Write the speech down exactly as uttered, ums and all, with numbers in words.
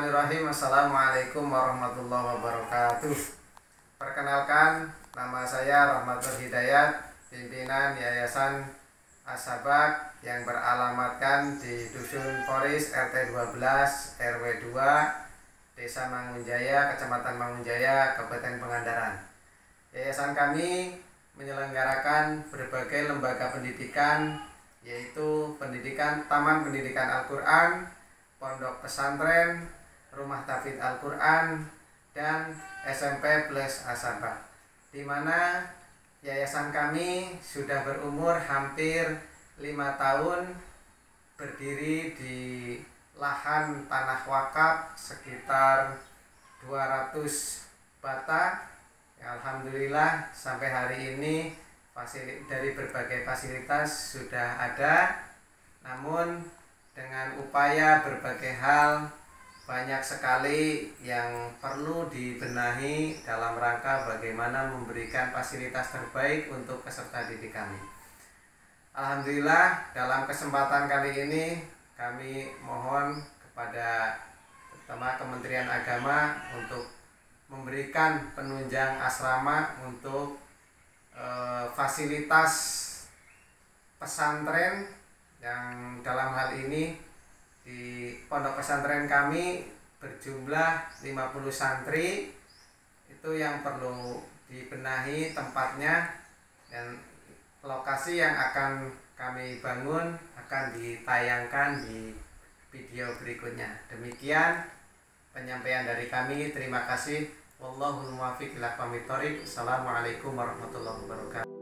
Bismillahirrahmanirrahim. Assalamualaikum warahmatullahi wabarakatuh. Perkenalkan, nama saya Rahmatul Hidayat, pimpinan Yayasan As-Sabak yang beralamatkan di Dusun Poris R T dua belas R W dua Desa Mangunjaya, Kecamatan Mangunjaya, Kabupaten Pangandaran. Yayasan kami menyelenggarakan berbagai lembaga pendidikan, yaitu pendidikan Taman Pendidikan Al-Quran, Pondok Pesantren, Rumah Tahfidz Al-Quran, dan S M P Plus As-Sabak, di mana yayasan kami sudah berumur hampir lima tahun, berdiri di lahan tanah wakaf sekitar dua ratus bata. Alhamdulillah sampai hari ini dari berbagai fasilitas sudah ada, namun dengan upaya berbagai hal banyak sekali yang perlu dibenahi dalam rangka bagaimana memberikan fasilitas terbaik untuk peserta didik kami. Alhamdulillah dalam kesempatan kali ini kami mohon kepada terutama Kementerian Agama untuk memberikan penunjang asrama untuk e, fasilitas pesantren, yang dalam hal ini di pondok pesantren kami berjumlah lima puluh santri. Itu yang perlu dibenahi tempatnya, dan lokasi yang akan kami bangun akan ditayangkan di video berikutnya. Demikian penyampaian dari kami. Terima kasih. Wallahul muwaffiq ila aqwamit thoriq. Assalamualaikum warahmatullahi wabarakatuh.